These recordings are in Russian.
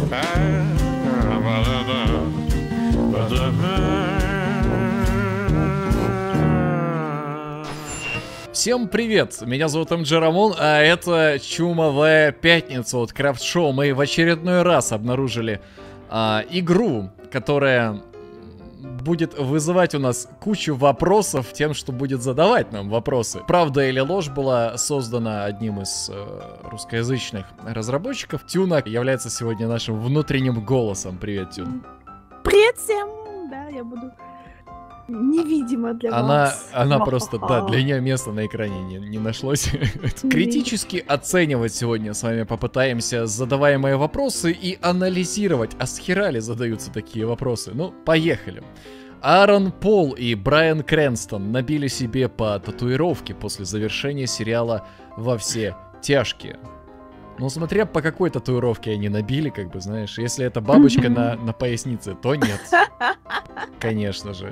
Всем привет, меня зовут МJ Рамон, а это Чумовая Пятница от Крафт Шоу. Мы в очередной раз обнаружили игру, которая будет вызывать у нас кучу вопросов тем, что будет задавать нам вопросы. Правда или ложь была создана одним из русскоязычных разработчиков. Тюна является сегодня нашим внутренним голосом. Привет, Тюн. Привет всем! Да, я буду невидима для вас. Она просто, да, для нее места на экране не нашлось. Критически оценивать сегодня с вами попытаемся задаваемые вопросы и анализировать, а с хера ли задаются такие вопросы. Ну, поехали. Аарон Пол и Брайан Крэнстон набили себе по татуировке после завершения сериала «Во все тяжкие». Ну, смотря по какой татуировке они набили, как бы, знаешь, если это бабочка на пояснице, то нет. Конечно же.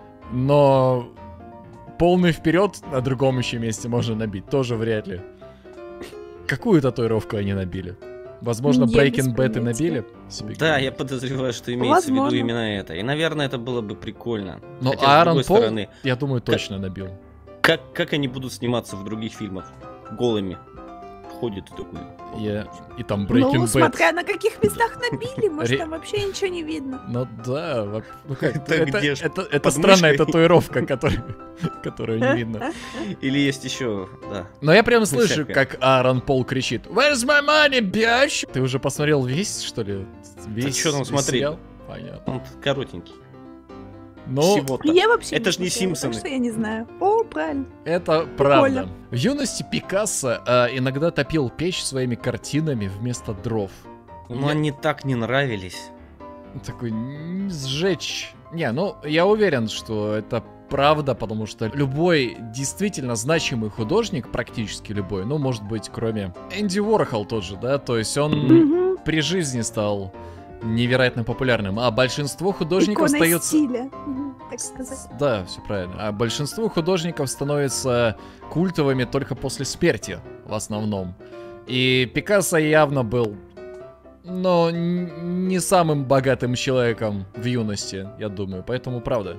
Но полный вперед на другом еще месте можно набить, тоже вряд ли. Какую татуировку они набили? Возможно, Breaking Bad и набили себе? Да, я подозреваю, что имеется в виду именно это. И, наверное, это было бы прикольно. Но хотя, Аарон Пол, стороны, я думаю, точно набил. Как они будут сниматься в других фильмах? Голыми. Ходит и такой... И там Breaking Bad. Ну, смотря на каких местах набили, может, там вообще ничего не видно. Ну да, ну как, это это странная татуировка, которую не видно. Или есть еще, да. Но я прям слышу, как Аарон Пол кричит: "Where's my money, bitch?" Ты уже посмотрел весь, что ли? Весь? Что там смотрел? Понятно. Он коротенький. Но я вообще это ж не Симпсоны. Что я не знаю. О, правильно. Это правда. В юности Пикассо иногда топил печь своими картинами вместо дров. Ему они так не нравились. Такой, сжечь. Не, ну, я уверен, что это правда, потому что любой действительно значимый художник, практически любой, ну, может быть, кроме Энди Уорхол тот же, да, то есть он при жизни стал невероятно популярным, а большинство художников остается... стиля, так сказать. Да, все правильно. А большинство художников становятся культовыми только после смерти, в основном. И Пикассо явно был, но не самым богатым человеком в юности, я думаю, поэтому правда.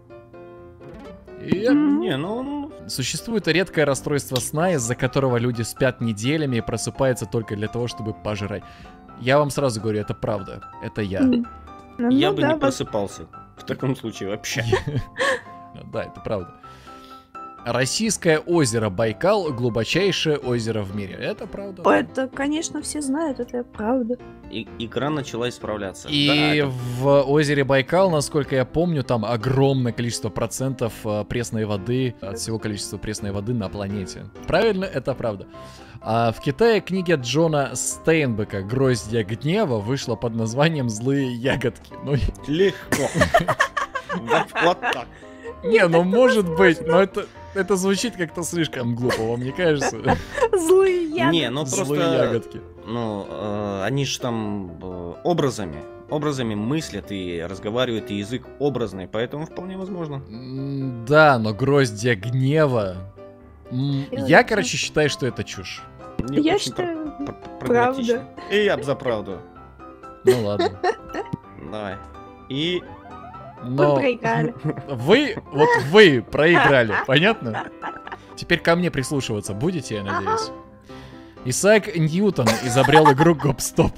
Не, ну... Существует редкое расстройство сна, из-за которого люди спят неделями и просыпаются только для того, чтобы пожрать. Я вам сразу говорю, это правда. Это я. Я бы не просыпался. В таком случае вообще. Да, это правда. Российское озеро Байкал — глубочайшее озеро в мире. Это правда. Это, конечно, все знают, это правда. Икра начала исправляться. И в озере Байкал, насколько я помню, там огромное количество процентов пресной воды, от всего количества пресной воды на планете. Правильно? Это правда. А в Китае книга Джона Стейнбека «Гроздья гнева» вышла под названием «Злые ягодки». Ну, легко. Вот так. Не, ну может быть, но это звучит как-то слишком глупо, вам не кажется? Злые ягодки. Не, ну просто... Злые ягодки. Ну, они же там образами мыслят и разговаривают, и язык образный, поэтому вполне возможно. Да, но «Гроздья гнева»... Я, короче, считаю, что это чушь. Я считаю, правда. И я б за правду. Ну ладно. Давай. И... Но вы проиграли. Вы проиграли, понятно? Теперь ко мне прислушиваться будете, я надеюсь. Исаак Ньютон изобрел игру Гоп-Стоп.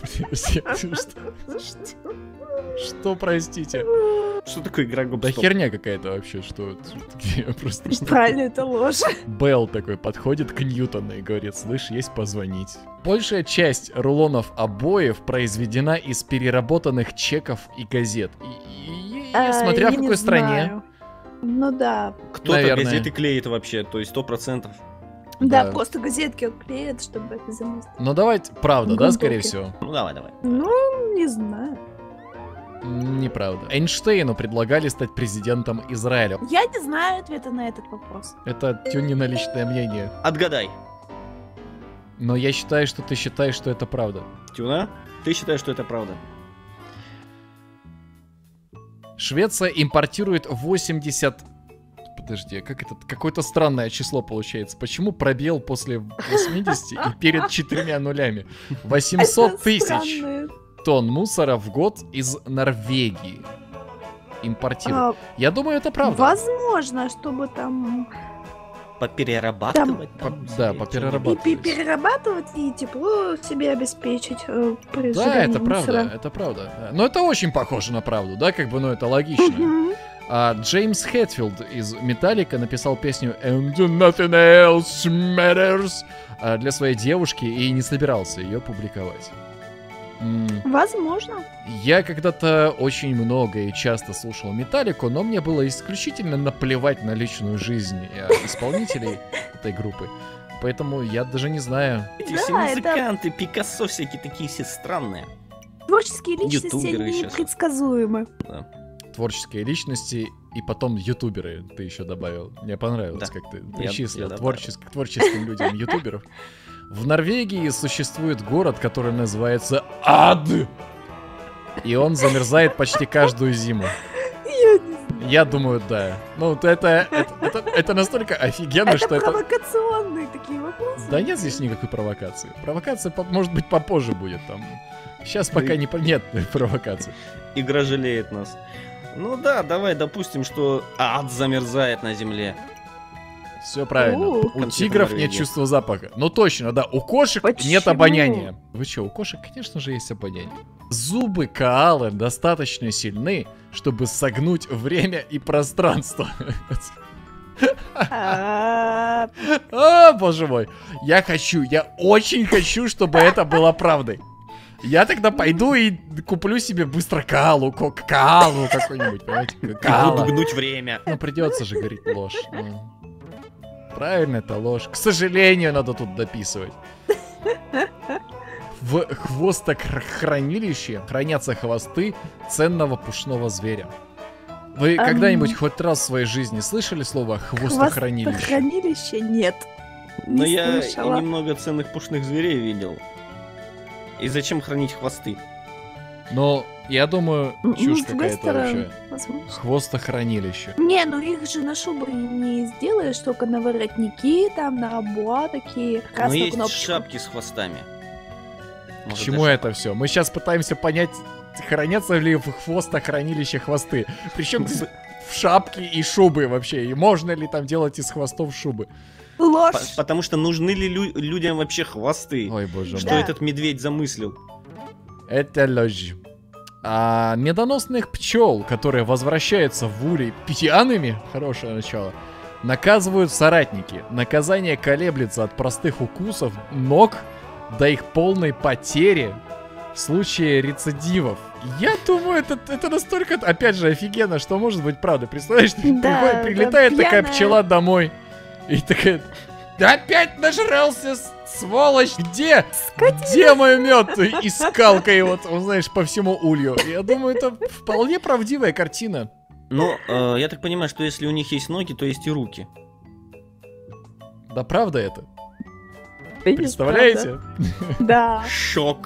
Что, простите? Что такое игра Гоп-Стоп? Да херня какая-то вообще, что просто... Правильно, это ложь. Белл такой подходит к Ньютону и говорит: слышь, есть позвонить. Большая часть рулонов обоев произведена из переработанных чеков и газет. Смотря в какой стране. Ну да. Кто-то газеты клеит вообще, то есть 100%. Да, просто газетки он клеит, чтобы это заместить. Ну давайте, правда, да, скорее всего? Ну давай. Ну, не знаю. Неправда. Эйнштейну предлагали стать президентом Израиля. Я не знаю ответа на этот вопрос. Это Тюнина личное мнение. Отгадай. Но я считаю, что ты считаешь, что это правда. Тюна, ты считаешь, что это правда? Швеция импортирует 80... Подожди, как это? Какое-то странное число получается. Почему пробел после 80 и перед 4 нулями? 800 тысяч. тонн мусора в год из Норвегии. Импортируют. Я думаю, это правда. Возможно, чтобы там... Поперерабатывать. Да, поперерабатывать. Перерабатывать и тепло себе обеспечить при Да, сжигании это правда, мусора. это правда. Да. Но это очень похоже на правду, да, как бы, ну это логично. Мгм. А Джеймс Хэтфилд из Металлика написал песню And Nothing Else Matters для своей девушки и не собирался ее публиковать. Возможно. Я когда-то очень много и часто слушал Металлику, но мне было исключительно наплевать на личную жизнь исполнителей этой группы. Поэтому я даже не знаю. Эти все Да, это- музыканты, Пикассо всякие такие все странные. Творческие личности, Ютуберы они сейчас. непредсказуемы. Да. Творческие личности и потом ютуберы ты еще добавил. Мне понравилось, Да. как ты Я причислил добавил. к творческим людям ютуберов. В Норвегии существует город, который называется Ад. И он замерзает почти каждую зиму. Я не знаю. Я думаю, да. Ну, это настолько офигенно, Это что это... провокационные такие вопросы. Да нет здесь никакой провокации. Провокация, может быть, попозже будет там. Сейчас пока нет провокации. Игра жалеет нас. Ну да, давай допустим, что ад замерзает на земле. Все правильно. У Конкретно тигров нет Норвегия. чувства запаха. Ну точно, да. У кошек нет Почему? обоняния. Вы что, у кошек, конечно же, есть обоняние. Зубы коалы достаточно сильны, чтобы согнуть время и пространство. А, А, боже мой. Я очень хочу, чтобы это было правдой. Я тогда пойду и куплю себе быстро каалу какой-нибудь, понимаете? И Каала. буду гнуть время. Ну, придется же говорить ложь. Ну. Правильно, это ложь. К сожалению, надо тут дописывать. В хвостохранилище хранятся хвосты ценного пушного зверя. Вы когда-нибудь хоть раз в своей жизни слышали слово хвостохранилище? Хвостохранилище нет. Но Не я и слышала. немного ценных пушных зверей видел. И зачем хранить хвосты? Но я думаю, Ну, чушь с другой какая-то стороны, вообще. возможно. Хвостохранилище. Не, ну их же на шубы не сделаешь, только на воротники, там, на обуа такие, Но красную есть кнопочку. шапки с хвостами. К Может, чему даже- это все? Мы сейчас пытаемся понять, хранятся ли в хвостохранилище хвосты. Причем здесь в шапке и шубы вообще. И можно ли там делать из хвостов шубы? Ложь. Потому что нужны ли людям вообще хвосты? Ой, боже Что мой. Да. этот медведь замыслил? Это ложь. А медоносных пчел, которые возвращаются в улей пьяными, хорошее начало, наказывают соратники. Наказание колеблется от простых укусов ног до их полной потери в случае рецидивов. Я думаю, это настолько, опять же, офигенно, что может быть правда. Представляешь, Да, прилетает да, такая пьяная. пчела домой и такая... Да опять нажрался, сволочь! Где? Где мой мед? И скалкой его, знаешь, по всему улью. Я думаю, это вполне правдивая картина. Но я так понимаю, что если у них есть ноги, то есть и руки. Да правда это? Видишь, Представляете? правда? Да. Шок.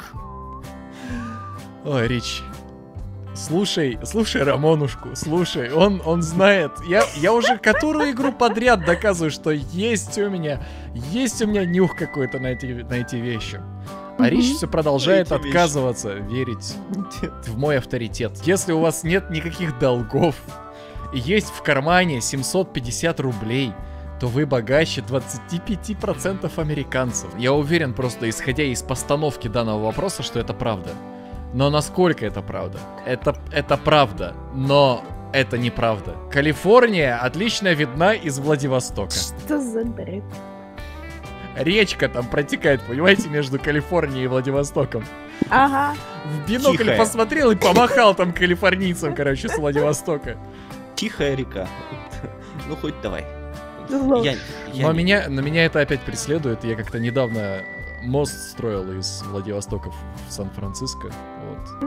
Ой, Рич. Слушай Рамонушку, слушай, он знает. Я уже которую игру подряд доказываю, что есть у меня нюх какой-то на эти вещи. А Рич все продолжает На эти вещи. отказываться верить в мой авторитет. Если у вас нет никаких долгов и есть в кармане 750 рублей, то вы богаче 25% американцев. Я уверен, просто исходя из постановки данного вопроса, что это правда. Но насколько это правда? Это правда, но это неправда. Калифорния отлично видна из Владивостока. Что за бред? Речка там протекает, понимаете, между Калифорнией и Владивостоком. Ага. В бинокль Тихая. посмотрел и помахал там калифорнийцам, короче, с Владивостока. Тихая река. Ну хоть давай. Ложь. Но меня это опять преследует. Я как-то недавно мост строил из Владивостока в Сан-Франциско. Вот.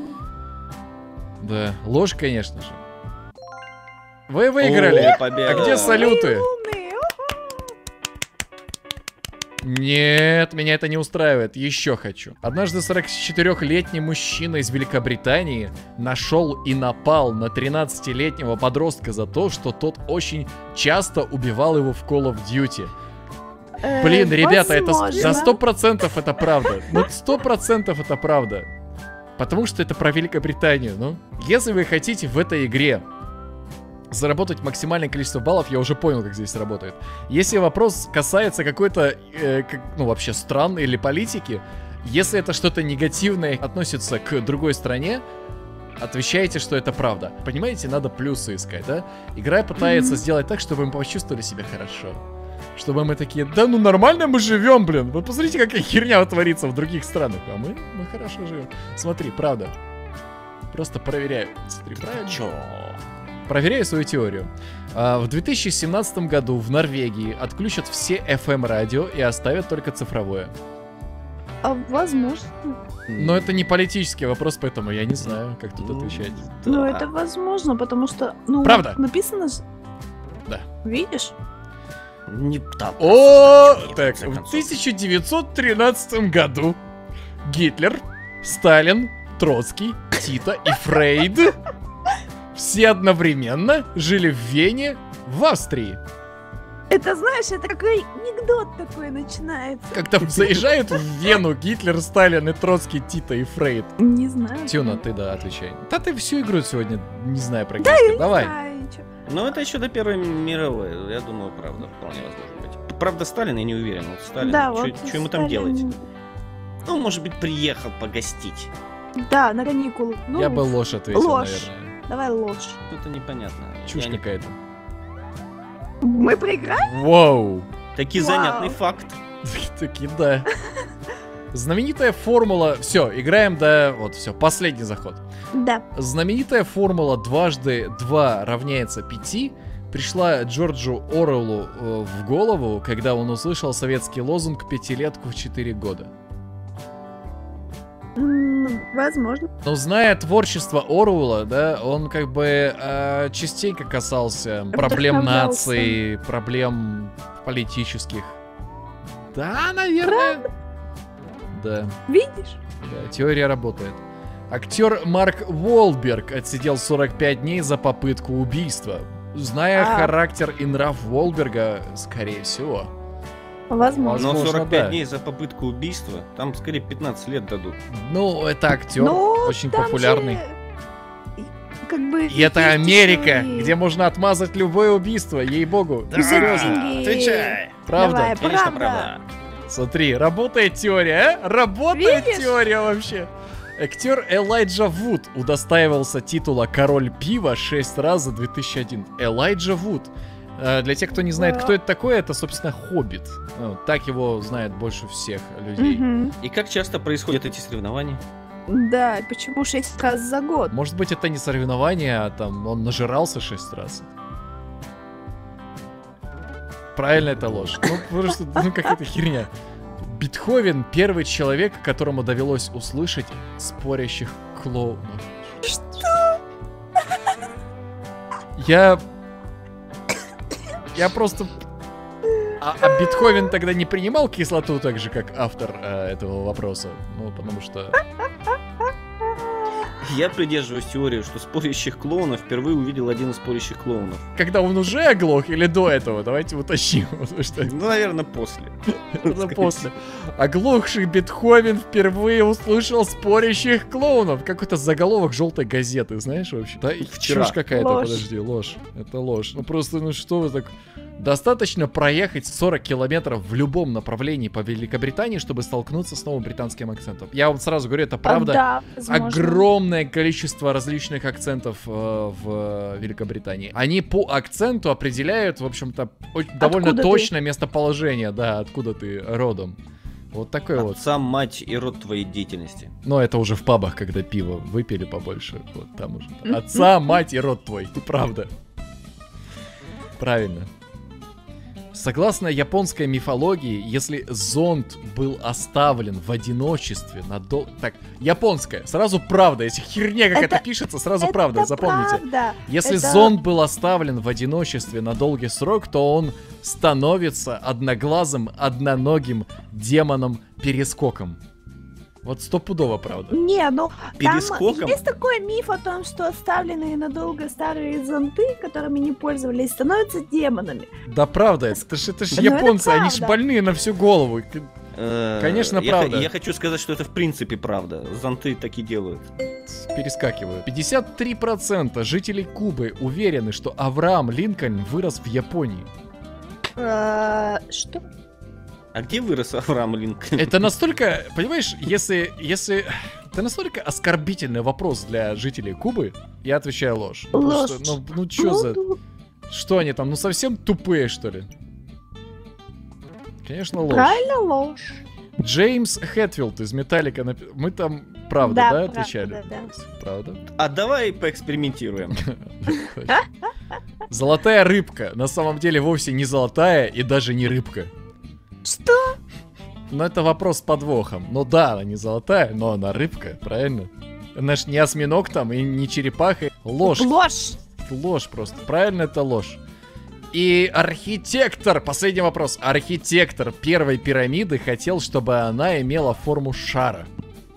Да, ложь, конечно же. Вы выиграли. О, победа. А где салюты? Умные. Нет, меня это не устраивает. Еще хочу. Однажды 44-летний мужчина из Великобритании нашел и напал на 13-летнего подростка за то, что тот очень часто убивал его в Call of Duty. Блин, ребята, это возможно. за 100% это правда. Ну, 100% это правда. Потому что это про Великобританию, ну. Если вы хотите в этой игре заработать максимальное количество баллов, я уже понял, как здесь работает. Если вопрос касается какой-то, ну, вообще стран или политики, если это что-то негативное относится к другой стране, отвечайте, что это правда. Понимаете, надо плюсы искать, да? Игра пытается сделать так, чтобы мы почувствовали себя хорошо. Чтобы мы такие, да ну нормально мы живем, блин. Вот посмотрите, какая херня творится в других странах. А мы хорошо живем. Смотри, правда. Просто проверяю. Смотри, правильно? Чё? Проверяю свою теорию. В 2017 году в Норвегии отключат все FM-радио и оставят только цифровое. Возможно. Но это не политический вопрос, поэтому я не знаю, как тут отвечать. Ну, это возможно, потому что, ну, Правда? написано... Да. Видишь? Не так. О, Нет, так, в конце в концов. 1913 году Гитлер, Сталин, Троцкий, Тита и Фрейд все одновременно жили в Вене, в Австрии. Это, знаешь, это какой анекдот такой начинается. Как там заезжают в Вену Гитлер, Сталин и Троцкий, Тита и Фрейд. Не знаю. Тюна, ты да, отвечай. Да ты всю игру сегодня не знаю про Да, английский. я Давай. не знаю ничего. Ну, это еще до Первой мировой. Я думаю, правда, вполне возможно быть. Правда, Сталин, я не уверен. Вот Сталин, Да, что вот ему там Сталин- делать? Ну, может быть, приехал погостить. Да, на каникулы. Ну, Я бы ложь ответил, ложь. наверное. Давай ложь. Что-то непонятно. Чушь Я не- какая-то. Мы проиграли? Воу. Таки Вау. занятный факт. Таки да. Знаменитая формула... Все, играем до... Вот, все, последний заход. Да. Знаменитая формула дважды 2 равняется 5 пришла Джорджу Оруэллу в голову, когда он услышал советский лозунг «Пятилетку в 4 года». Возможно. Но зная творчество Оруэлла, да, он как бы частенько касался проблем Вдохновлялся. нации, проблем политических. Да, наверное. Да. Видишь? Да, теория работает. Актер Марк Уолберг отсидел 45 дней за попытку убийства. Зная характер и нрав Уолберга, скорее всего. Возможно. Но Возможно, 45 да. дней за попытку убийства, там скорее 15 лет дадут. Ну, это актер, Ну, очень там популярный. же, как бы, И это есть Америка, ещё и- где можно отмазать любое убийство, ей-богу. Да. Серьезно. деньги. Отвечай! Правда? Давай, Конечно, правда. правда. Смотри, работает теория, а? Работает Видишь? теория вообще. Актер Элайджа Вуд удостаивался титула «Король пива» 6 раз за 2001. Элайджа Вуд. Для тех, кто не знает, кто это такой, это, собственно, Хоббит. Ну, так его знают больше всех людей. Мгм. И как часто происходят эти соревнования? Да, почему 6 раз за год? Может быть, это не соревнование, а там он нажирался 6 раз. Правильно, это ложь. Ну, потому что, ну, какая-то херня. Бетховен — первый человек, которому довелось услышать спорящих клоунов. Что? Я просто... А Бетховен тогда не принимал кислоту так же, как автор этого вопроса? Ну, потому что... Я придерживаюсь теории, что спорящих клоунов впервые увидел один из спорящих клоунов. Когда он уже оглох или до этого? Давайте уточним. Потому что Ну, наверное, после. это после. Оглохший Бетховен впервые услышал спорящих клоунов. Какой-то заголовок желтой газеты, знаешь, вообще? Да, Вчера. чушь какая-то, Ложь. подожди, ложь. Это ложь. Ну просто, ну что вы так... Достаточно проехать 40 километров в любом направлении по Великобритании, чтобы столкнуться с новым британским акцентом. Я вам сразу говорю, это правда. Да, возможно. Огромное количество различных акцентов в Великобритании. Они по акценту определяют, в общем-то, довольно Откуда ты? точное местоположение, да, откуда ты родом. Вот такой вот. Отца, мать и род твоей деятельности. Но это уже в пабах, когда пиво выпили побольше. Вот там уже. Отца, мать и род твой. Правда. Правильно. Согласно японской мифологии, если зонд был оставлен в одиночестве Так, японская, сразу правда. Если херня какая-то Это- пишется, сразу Это правда, запомните. правда. Если Это- зонд был оставлен в одиночестве на долгий срок, то он становится одноглазым, одноногим демоном-перескоком. Вот стопудово правда. Не, ну Перескоком? там есть такой миф о том, что оставленные надолго старые зонты, которыми не пользовались, становятся демонами. Да правда, это ж Ну, это японцы, они ж правда. больные на всю голову. Конечно, правда. Я хочу сказать, что это в принципе правда. Зонты так и делают. Перескакиваю. 53% жителей Кубы уверены, что Авраам Линкольн вырос в Японии. Что? А где вырос Авраам Линкольн? Это настолько, понимаешь, если... Это настолько оскорбительный вопрос для жителей Кубы, я отвечаю ложь. Ложь. Что, ну чё за... Что они там, ну совсем тупые, что ли? Конечно, ложь. Правильно, ложь. Джеймс Хэтфилд из Металлика. Мы там правда, да, правда, отвечали? да. Правда? А давай поэкспериментируем. Золотая рыбка. На самом деле вовсе не золотая и даже не рыбка. Что? Но это вопрос с подвохом. Ну да, она не золотая, но она рыбка, правильно? Она ж не осьминог там и не черепаха. Ложь. Ложь. Ложь просто. Правильно, это ложь. И архитектор, последний вопрос. Архитектор первой пирамиды хотел, чтобы она имела форму шара.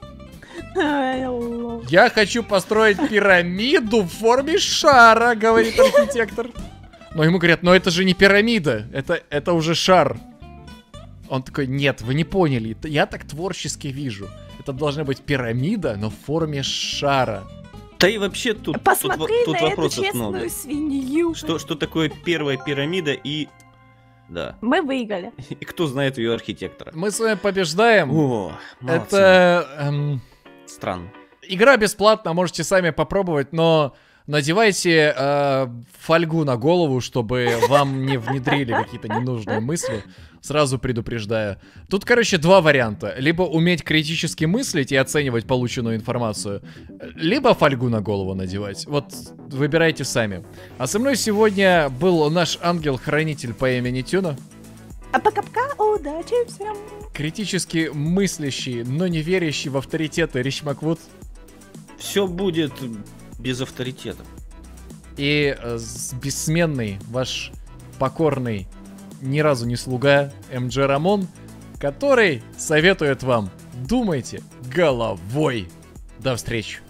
Ложь. Я хочу построить пирамиду в форме шара, говорит архитектор. Но ему говорят, но это же не пирамида, это уже шар. Он такой, нет, вы не поняли, я так творчески вижу. Это должна быть пирамида, но в форме шара. Да и вообще тут Посмотри на эту вопросов честную много. свинью. Что такое первая пирамида и... Да. Мы выиграли. И кто знает ее архитектора? Мы с вами побеждаем. О, молодцы. Это... Странно. Игра бесплатна, можете сами попробовать, но надевайте фольгу на голову, чтобы вам не внедрили какие-то ненужные мысли. Сразу предупреждаю. Тут, короче, два варианта. Либо уметь критически мыслить и оценивать полученную информацию, либо фольгу на голову надевать. Вот выбирайте сами. А со мной сегодня был наш ангел-хранитель по имени Тюна. А пока-пока, удачи всем. Критически мыслящий, но не верящий в авторитеты Рич Маквуд. Все будет без авторитета. И бессменный ваш покорный, ни разу не слуга МД Рамон, который советует вам: думайте головой. До встречи.